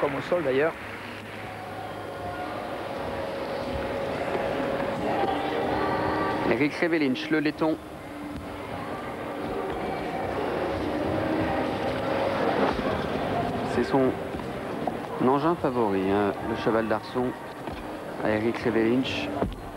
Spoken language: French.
comme au sol d'ailleurs. Eric Revelinch, le laiton. C'est son engin favori, hein, le cheval d'Arçon à Eric Revelinch.